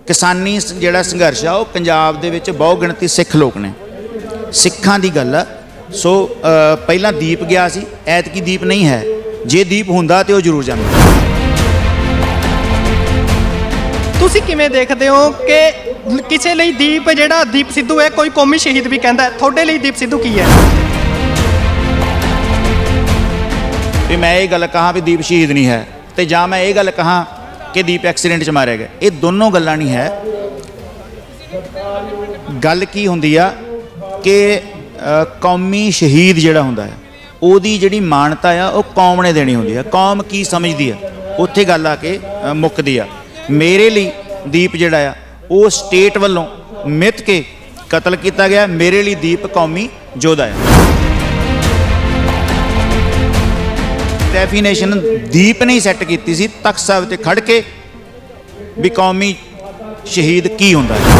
किसानी जिहड़ा संघर्ष आ पंजाब दे विच बहुत गिणती सिख लोग ने, सिखां दी गल आ। सो पहला दीप गया सी, ऐतकी दीप नहीं है। जे दीप हुंदा ते ओह जरूर जांदा। तुसीं किवें देखदे हो कि किसी लई दीप जिहड़ा दीप सिद्धू है कोई कौमी शहीद भी कहंदा है, तुहाडे लई दीप सिद्धू की है? भी मैं ये गल कहाँ भी दीप शहीद नहीं है, तो जां मैं ये गल कहाँ कि दीप एक्सीडेंट च मारे गए, ये दोनों गल्लां नहीं है। गल की हुंदी आ कि कौमी शहीद जिहड़ा हुंदा है ओहदी जिहड़ी मानता आ वो कौम ने देनी हुंदी है, कौम की समझदी है, उत्थे गल आके मुक्कदी आ। मेरे लिए दीप जिहड़ा आ वो स्टेट वालों मिथ के कतल किया गया, मेरे लिए दीप कौमी योद्धा है। डेफिनेशन दीप नहीं सैट की सी तख्त साहिब ते खड़ के भी कौमी शहीद की हुंदा है।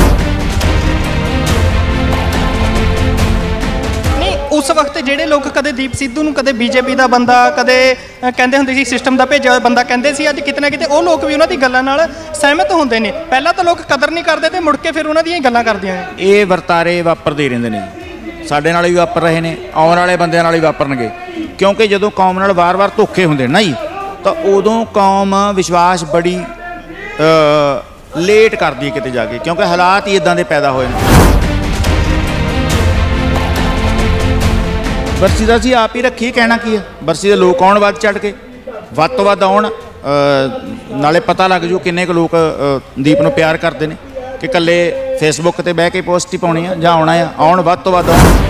नहीं उस वक्त ਜਿਹੜੇ लोग कदे दीप सिद्धू ਨੂੰ कदे बीजेपी ਦਾ ਬੰਦਾ कदे ਕਹਿੰਦੇ ਹੁੰਦੇ ਸੀ ਸਿਸਟਮ ਦਾ ਭੇਜਿਆ ਹੋਇਆ ਬੰਦਾ ਕਹਿੰਦੇ ਸੀ, ਅੱਜ ਕਿਤੇ ਨਾ ਕਿਤੇ ਉਹ ਲੋਕ ਵੀ ਉਹਨਾਂ ਦੀ ਗੱਲਾਂ ਨਾਲ ਸਹਿਮਤ ਹੁੰਦੇ ਨੇ। ਪਹਿਲਾਂ ਤਾਂ ਲੋਕ ਕਦਰ ਨਹੀਂ ਕਰਦੇ ਤੇ ਮੁੜ ਕੇ ਫਿਰ ਉਹਨਾਂ ਦੀਆਂ ਹੀ ਗੱਲਾਂ ਕਰਦੀਆਂ ਨੇ। ਇਹ ਵਰਤਾਰੇ ਵਾਪਰਦੇ ਰਹਿੰਦੇ ਨੇ, ਸਾਡੇ ਨਾਲ ਵੀ ਵਾਪਰ ਰਹੇ ਨੇ, ਆਉਣ ਵਾਲੇ ਬੰਦਿਆਂ ਨਾਲ ਵੀ ਵਾਪਰਨਗੇ। क्योंकि जो कौम नाल वार-वार धोखे होंदे ना जी, तो उदों कौम विश्वास बड़ी लेट करती है किते जाके, क्योंकि हालात ही इदां दे पैदा होए ने। बरसी दा सी आप ही रखी, कहना की है। बरसी दे लोग आउण वध चढ़ के, वध तो वध आउण, नाले पता लग जू किन्ने क लोग दीप नूं प्यार करते हैं कि कल्ले फेसबुक ते बह के पोस्ट ही पाउणी आ जां आउणा आ, आउण वध तो वध आउण।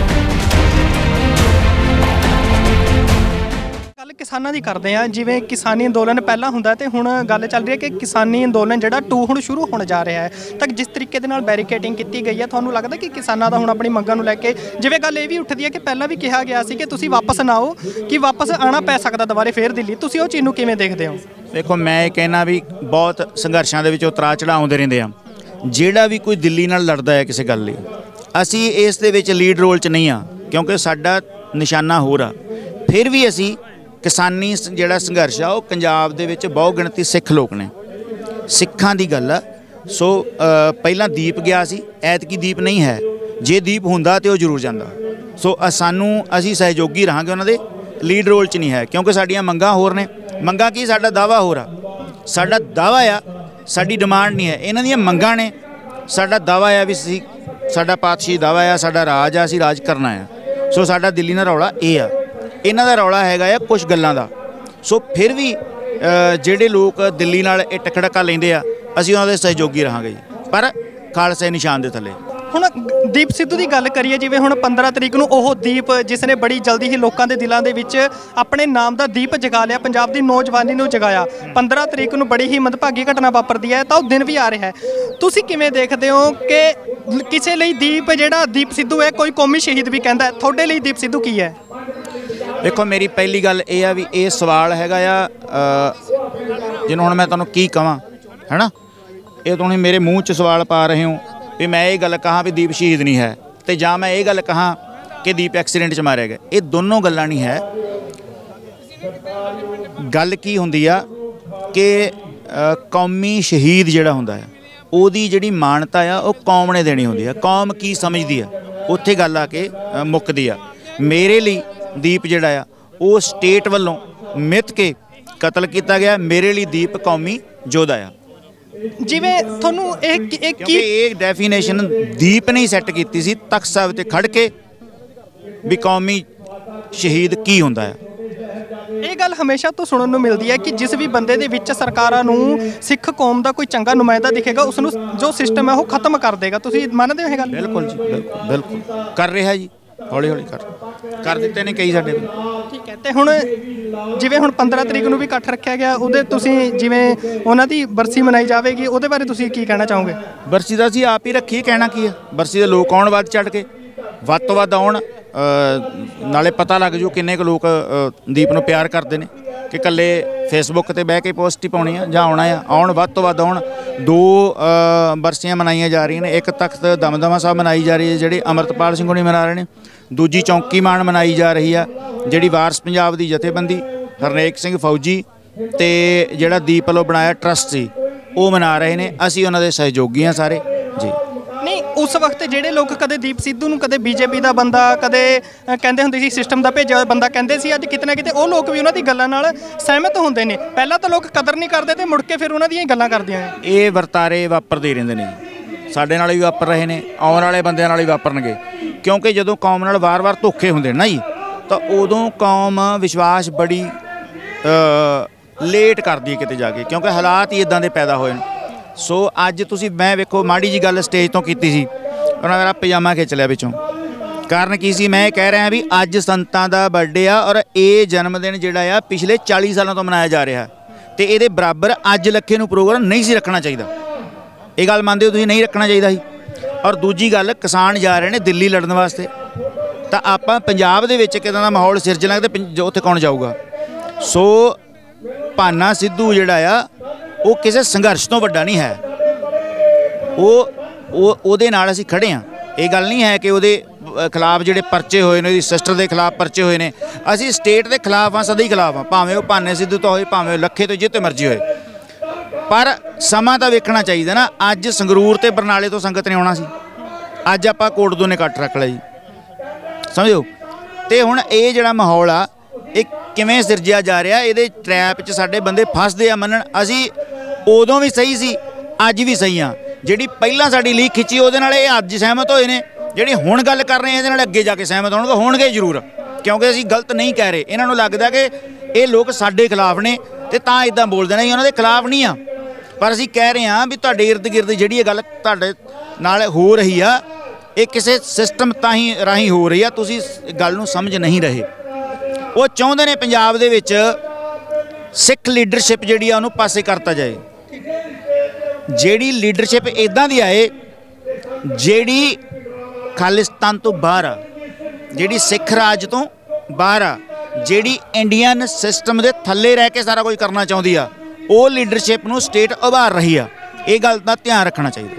किसानां दी करदे आ, जिवें किसानी अंदोलन पहला हुंदा ते हुण गल चल रही है कि किसानी अंदोलन जिहड़ा 2 हुण शुरू होण जा रहा है। तक जिस तरीके दे नाल बैरीकेडिंग कीती गई है, तुहानूं लगदा कि किसानां दा हुण अपनी मंगां नूं लैके जिवें गल इह भी उठदी है कि पहला भी कहा गया सी कि तुसीं वापस ना आओ, कि वापस आना पै सकदा दुबारे फेर दिल्ली, तुसीं उह चीज़ नूं किवें देखदे हो? देखो मैं ये कहना भी बहुत संघर्षां दे विच उतराਅ चढ़ाਅ आउंदे रहिंदे आ। जिहड़ा भी कोई दिल्ली नाल लड़दा है किसी गल लई, असीं इस दे विच लीड रोल च नहीं आ, क्योंकि साडा निशाना होर आ। फिर भी असीं किसानी जिहड़ा संघर्ष आ वो पंजाब दे विच बहुत गिणती सिख लोग ने, सिखां दी गल आ। सो पहला दीप गया सी, ऐतकी दीप नहीं है। जे दीप हुंदा ते ओह जरूर जांदा। सो सानूं असीं सहयोगी रहांगे उन्हां दे, लीड रोल च नहीं है, क्योंकि साडीआं मंगां होर ने। मंगां की साडा दावा होर आ, साडा दावा आ, साडी डिमांड नहीं है। इन्हां दीआं मंगां ने, साडा दावा आ भी साडा पातशाही दावा आ, साडा राज आ, असीं राज करना आ। सो साडा दिल्ली नाल रौला इह आ, इन्हां दा रौला हैगा आ कुछ गल्लां दा। सो फिर भी ਜਿਹੜੇ लोग दिल्ली नाल ਇਹ टकड़का लेंदे आ, ਅਸੀਂ ਉਹਨਾਂ ਦੇ ਸਹਿਯੋਗੀ ਰਹਾਂਗੇ ਜੀ, ਪਰ ਖਾਲਸੇ ਨਿਸ਼ਾਨ ਦੇ ਥੱਲੇ। ਹੁਣ ਦੀਪ ਸਿੱਧੂ ਦੀ ਗੱਲ ਕਰੀਏ, ਜਿਵੇਂ ਹੁਣ 15 ਤਰੀਕ ਨੂੰ ਉਹ ਦੀਪ ਜਿਸ ਨੇ ਬੜੀ ਜਲਦੀ ਹੀ ਲੋਕਾਂ ਦੇ ਦਿਲਾਂ ਦੇ ਵਿੱਚ ਆਪਣੇ ਨਾਮ ਦਾ ਦੀਪ ਜਗਾ ਲਿਆ, ਪੰਜਾਬ ਦੀ ਨੌਜਵਾਨੀ ਨੂੰ ਜਗਾਇਆ। 15 ਤਰੀਕ ਨੂੰ ਬੜੀ ਹੀ ਮੰਦਭਾਗੀ ਘਟਨਾ ਵਾਪਰਦੀ ਹੈ, ਤਾਂ ਉਹ ਦਿਨ ਵੀ ਆ ਰਿਹਾ ਹੈ। ਤੁਸੀਂ ਕਿਵੇਂ ਦੇਖਦੇ ਹੋ ਕਿ ਕਿਸੇ ਲਈ ਦੀਪ ਜਿਹੜਾ ਦੀਪ ਸਿੱਧੂ ਹੈ ਕੋਈ ਕੌਮੀ ਸ਼ਹੀਦ ਵੀ ਕਹਿੰਦਾ ਹੈ, ਤੁਹਾਡੇ ਲਈ ਦੀਪ ਸਿੱਧੂ ਕੀ ਹੈ? देखो मेरी पहली गल ये आ भी ये सवाल हैगा आ जिन्हों हुण मैं तुहानूं की कहां है ना, ये तुसीं मेरे मूँह च सवाल पा रहे हो भी मैं ये गल कहां भी दीप शहीद नहीं है, तो जां मैं ये गल कहां कि दीप एक्सीडेंट च मारे गए, ये दोनों गल्लां नहीं है। गल की हुंदी आ कि कौमी शहीद जिहड़ा हुंदा है ओहदी जिहड़ी मानता आ वो कौम ने देनी हुंदी है, कौम की समझदी है, उत्थे गल आके मुक्कदी आ। मेरे लिए दीप जिहड़ा आ वो स्टेट वालों मिथ के कतल किया गया, मेरे लिए दीप कौमी योद्धा आ। जिवें तुहानूं एक डेफिनेशन दीप नहीं सैट की सी तख्त साहिब ते खड़ के भी कौमी शहीद की हुंदा है। ਇਹ ਗੱਲ ਹਮੇਸ਼ਾ ਤੋਂ ਸੁਣਨ ਨੂੰ ਮਿਲਦੀ ਹੈ ਕਿ ਜਿਸ ਵੀ ਬੰਦੇ ਦੇ ਵਿੱਚ ਸਰਕਾਰਾਂ ਨੂੰ ਸਿੱਖ ਕੌਮ ਦਾ ਕੋਈ ਚੰਗਾ ਨੁਮਾਇੰਦਾ ਦਿਖੇਗਾ, ਉਸ ਨੂੰ ਜੋ ਸਿਸਟਮ ਹੈ ਉਹ ਖਤਮ ਕਰ ਦੇਗਾ। ਤੁਸੀਂ ਮੰਨਦੇ ਹੋ ਇਹ ਗੱਲ? ਬਿਲਕੁਲ ਜੀ, ਬਿਲਕੁਲ ਬਿਲਕੁਲ ਕਰ ਰਿਹਾ ਜੀ, ਹੌਲੀ ਹੌਲੀ ਕਰ ਦਿੱਤੇ ਨੇ ਕਈ ਸਾਡੇ। ਠੀਕ ਹੈ, ਤੇ ਹੁਣ ਜਿਵੇਂ ਹੁਣ 15 ਤਰੀਕ ਨੂੰ ਵੀ ਇਕੱਠ ਰੱਖਿਆ ਗਿਆ, ਉਹਦੇ ਤੁਸੀਂ ਜਿਵੇਂ ਉਹਨਾਂ ਦੀ ਬਰਸੀ ਮਨਾਈ ਜਾਵੇਗੀ, ਉਹਦੇ ਬਾਰੇ ਤੁਸੀਂ ਕੀ ਕਹਿਣਾ ਚਾਹੋਗੇ? ਬਰਸੀ ਦਾ ਅਸੀਂ ਆਪ ਹੀ ਰੱਖੀਏ, ਕਹਿਣਾ ਕੀ ਹੈ। ਬਰਸੀ ਦੇ ਲੋਕ ਆਉਣ ਵੱਧ ਚੜ੍ਹ ਕੇ, ਵੱਧ ਤੋਂ ਵੱਧ ਆਉਣ, ਨਾਲੇ ਪਤਾ ਲੱਗ ਜੂ ਕਿੰਨੇ ਕੁ ਲੋਕ ਦੀਪ ਨੂੰ ਪਿਆਰ ਕਰਦੇ ਨੇ ਕਿ ਇਕੱਲੇ ਫੇਸਬੁੱਕ ਤੇ ਬਹਿ ਕੇ ਪੋਸਟ ਹੀ ਪਾਉਣੀ ਆ ਜਾਂ ਆਉਣਾ ਆ। ਆਉਣ ਵੱਧ ਤੋਂ ਵੱਧ ਆਉਣ। 2 ਬਰਸੀਆਂ ਮਨਾਈਆਂ ਜਾ ਰਹੀਆਂ ਨੇ, ਇੱਕ ਤਖਤ ਦਮਦਮਾ ਸਾਹਿਬ ਮਨਾਈ ਜਾ ਰਹੀ ਹੈ ਜਿਹੜੀ ਅਮਰਤਪਾਲ ਸਿੰਘ ਹੋਣੀ ਮਨਾ ਰਹੇ ਨੇ, ਦੂਜੀ ਚੌਂਕੀ ਮਾਨ ਮਨਾਈ ਜਾ ਰਹੀ ਆ ਜਿਹੜੀ ਵਾਰਸ ਪੰਜਾਬ ਦੀ ਜਥੇਬੰਦੀ ਹਰਨੇਕ ਸਿੰਘ ਫੌਜੀ ਤੇ ਜਿਹੜਾ ਦੀਪ ਵੱਲੋਂ ਬਣਾਇਆ ਟਰਸਟ ਸੀ ਉਹ ਮਨਾ ਰਹੇ ਨੇ, ਅਸੀਂ ਉਹਨਾਂ ਦੇ ਸਹਿਯੋਗੀ ਹਾਂ ਸਾਰੇ ਜੀ। ਨਹੀਂ, ਉਸ ਵਕਤ ਜਿਹੜੇ ਲੋਕ ਕਦੇ ਦੀਪ ਸਿੱਧੂ ਨੂੰ, ਕਦੇ ਬੀਜੇਪੀ ਦਾ ਬੰਦਾ, ਕਦੇ ਕਹਿੰਦੇ ਹੁੰਦੇ ਸੀ ਸਿਸਟਮ ਦਾ ਭੇਜਿਆ ਬੰਦਾ ਕਹਿੰਦੇ ਸੀ, ਅੱਜ ਕਿਤੇ ਨਾ ਕਿਤੇ ਉਹ ਲੋਕ ਵੀ ਉਹਨਾਂ ਦੀ ਗੱਲਾਂ ਨਾਲ ਸਹਿਮਤ ਹੁੰਦੇ ਨੇ। ਪਹਿਲਾਂ ਤਾਂ ਲੋਕ ਕਦਰ ਨਹੀਂ ਕਰਦੇ ਤੇ ਮੁੜ ਕੇ ਫਿਰ ਉਹਨਾਂ ਦੀਆਂ ਹੀ ਗੱਲਾਂ ਕਰਦੀਆਂ ਨੇ। ਇਹ ਵਰਤਾਰੇ ਵਾਪਰਦੇ ਰਹਿੰਦੇ ਨੇ, ਸਾਡੇ ਨਾਲ ਵੀ ਵਾਪਰ ਰਹੇ ਨੇ, ਆਉਣ ਵਾਲੇ ਬੰਦਿਆਂ ਨਾਲ ਵੀ ਵਾਪਰਨਗੇ, ਕਿਉਂਕਿ ਜਦੋਂ ਕੌਮ ਨਾਲ ਵਾਰ-ਵਾਰ ਧੋਖੇ ਹੁੰਦੇ ਨੇ ਨਾ ਜੀ, ਤਾਂ ਉਦੋਂ ਕੌਮ ਵਿਸ਼ਵਾਸ ਬੜੀ ਲੇਟ ਕਰਦੀ ਹੈ ਕਿਤੇ ਜਾ ਕੇ, ਕਿਉਂਕਿ ਹਾਲਾਤ ਹੀ ਇਦਾਂ ਦੇ ਪੈਦਾ ਹੋਏ ਨੇ। ਸੋ ਅੱਜ ਤੁਸੀਂ, ਮੈਂ ਵੇਖੋ ਮਾੜੀ ਜੀ ਗੱਲ ਸਟੇਜ ਤੋਂ ਕੀਤੀ ਸੀ, ਉਹਨਾਂ ਮੇਰਾ ਪਜਾਮਾ ਖਿੱਚ ਲਿਆ ਵਿੱਚੋਂ। ਕਾਰਨ ਕੀ ਸੀ? ਮੈਂ ਕਹਿ ਰਿਹਾ ਵੀ ਅੱਜ ਸੰਤਾਂ ਦਾ ਬਰਥਡੇ ਆ, ਔਰ ਇਹ ਜਨਮ ਦਿਨ ਜਿਹੜਾ ਆ ਪਿਛਲੇ 40 ਸਾਲਾਂ ਤੋਂ ਮਨਾਇਆ ਜਾ ਰਿਹਾ, ਤੇ ਇਹਦੇ ਬਰਾਬਰ ਅੱਜ ਲੱਖੇ ਨੂੰ ਪ੍ਰੋਗਰਾਮ ਨਹੀਂ ਸੀ ਰੱਖਣਾ ਚਾਹੀਦਾ। ਇਹ ਗੱਲ ਮੰਨਦੇ ਹੋ ਤੁਸੀਂ? ਨਹੀਂ ਰੱਖਣਾ ਚਾਹੀਦਾ ਸੀ। ਔਰ ਦੂਜੀ ਗੱਲ, ਕਿਸਾਨ ਜਾ ਰਹੇ ਨੇ ਦਿੱਲੀ ਲੜਨ ਵਾਸਤੇ, ਤਾਂ ਆਪਾਂ ਪੰਜਾਬ ਦੇ ਵਿੱਚ ਕਿਦਾਂ ਦਾ ਮਾਹੌਲ ਸਿਰਜਣਾ ਤੇ ਉੱਥੇ ਕੌਣ ਜਾਊਗਾ? ਸੋ ਭਾਨਾ ਸਿੱਧੂ ਜਿਹੜਾ ਆ ਉਹ ਕਿਸੇ ਸੰਘਰਸ਼ ਤੋਂ ਵੱਡਾ ਨਹੀਂ ਹੈ, ਉਹਦੇ ਨਾਲ ਅਸੀਂ ਖੜ੍ਹੇ ਹਾਂ। ਇਹ ਗੱਲ ਨਹੀਂ ਹੈ ਕਿ ਉਹਦੇ ਖਿਲਾਫ ਜਿਹੜੇ ਪਰਚੇ ਹੋਏ ਨੇ, ਉਹਦੀ ਸਿਸਟਰ ਦੇ ਖਿਲਾਫ ਪਰਚੇ ਹੋਏ ਨੇ, ਅਸੀਂ ਸਟੇਟ ਦੇ ਖਿਲਾਫ ਹਾਂ, ਸਦਾ ਹੀ ਖਿਲਾਫ ਹਾਂ, ਭਾਵੇਂ ਉਹ ਭਾਨੇ ਸਿੱਧੂ ਤੋਂ ਹੋਏ, ਭਾਵੇਂ ਉਹ ਲੱਖੇ ਤੋਂ, ਜਿੱਥੇ ਮਰਜ਼ੀ ਹੋਏ। ਪਰ ਸਮਾਂ ਤਾਂ ਵੇਖਣਾ ਚਾਹੀਦਾ ਨਾ। ਅੱਜ ਸੰਗਰੂਰ ਤੇ ਬਰਨਾਲੇ ਤੋਂ ਸੰਗਤ ਨੇ ਆਉਣਾ ਸੀ, ਅੱਜ ਆਪਾਂ ਕੋਟ ਦੋਨੇ ਕੱਟ ਰੱਖ ਲਿਆ ਜੀ, ਸਮਝੋ। ਤੇ ਹੁਣ ਇਹ ਜਿਹੜਾ ਮਾਹੌਲ ਆ ਇਹ ਕਿਵੇਂ ਸਿਰਜਿਆ ਜਾ ਰਿਹਾ, ਇਹਦੇ ਟਰੈਪ 'ਚ ਸਾਡੇ ਬੰਦੇ ਫਸਦੇ ਆ। ਮੰਨਣ, ਅਸੀਂ ਉਦੋਂ ਵੀ ਸਹੀ ਸੀ, ਅੱਜ ਵੀ ਸਹੀ ਹਾਂ। ਜਿਹੜੀ ਪਹਿਲਾਂ ਸਾਡੀ ਲੀਕ ਖਿੱਚੀ ਉਹਦੇ ਨਾਲ ਇਹ ਅੱਜ ਸਹਿਮਤ ਹੋਏ ਨੇ, ਜਿਹੜੀ ਹੁਣ ਗੱਲ ਕਰ ਰਹੇ ਇਹਦੇ ਨਾਲ ਅੱਗੇ ਜਾ ਕੇ ਸਹਿਮਤ ਹੋਣਗੇ ਜ਼ਰੂਰ, ਕਿਉਂਕਿ ਅਸੀਂ ਗਲਤ ਨਹੀਂ ਕਹਿ ਰਹੇ। ਇਹਨਾਂ ਨੂੰ ਲੱਗਦਾ ਕਿ ਇਹ ਲੋਕ ਸਾਡੇ ਖਿਲਾਫ ਨੇ ਤੇ ਤਾਂ ਇਦਾਂ ਬੋਲਦੇ ਨੇ, ਉਹਨਾਂ ਦੇ ਖਿਲਾਫ ਨਹੀਂ ਆ। ਪਰ ਅਸੀਂ ਕਹਿ ਰਹੇ ਹਾਂ ਵੀ ਤੁਹਾਡੇ ਇਰਦ ਗਿਰਦ ਜਿਹੜੀ ਇਹ ਗੱਲ ਤੁਹਾਡੇ ਨਾਲ ਹੋ ਰਹੀ ਆ, ਇਹ ਕਿਸੇ ਸਿਸਟਮ ਰਾਹੀਂ ਹੋ ਰਹੀ ਆ। ਤੁਸੀਂ ਗੱਲ ਨੂੰ ਸਮਝ ਨਹੀਂ ਰਹੇ। ਉਹ ਚਾਹੁੰਦੇ ਨੇ ਪੰਜਾਬ ਦੇ ਵਿੱਚ ਸਿੱਖ ਲੀਡਰਸ਼ਿਪ ਜਿਹੜੀ ਆ ਉਹਨੂੰ ਪਾਸੇ ਕਰਤਾ ਜਾਏ। ਜਿਹੜੀ ਲੀਡਰਸ਼ਿਪ ਇੱਦਾਂ ਦੀ ਆਏ ਜਿਹੜੀ ਖਾਲਿਸਤਾਨ ਤੋਂ ਬਾਹਰ ਆ, ਜਿਹੜੀ ਸਿੱਖ ਰਾਜ ਤੋਂ ਬਾਹਰ ਆ, ਜਿਹੜੀ ਇੰਡੀਅਨ ਸਿਸਟਮ ਦੇ ਥੱਲੇ ਰਹਿ ਕੇ ਸਾਰਾ ਕੁਝ ਕਰਨਾ ਚਾਹੁੰਦੀ ਆ, ਉਹ ਲੀਡਰਸ਼ਿਪ ਨੂੰ ਸਟੇਟ ਉਭਾਰ ਰਹੀ ਆ। ਇਹ ਗੱਲ ਦਾ ਧਿਆਨ ਰੱਖਣਾ ਚਾਹੀਦਾ।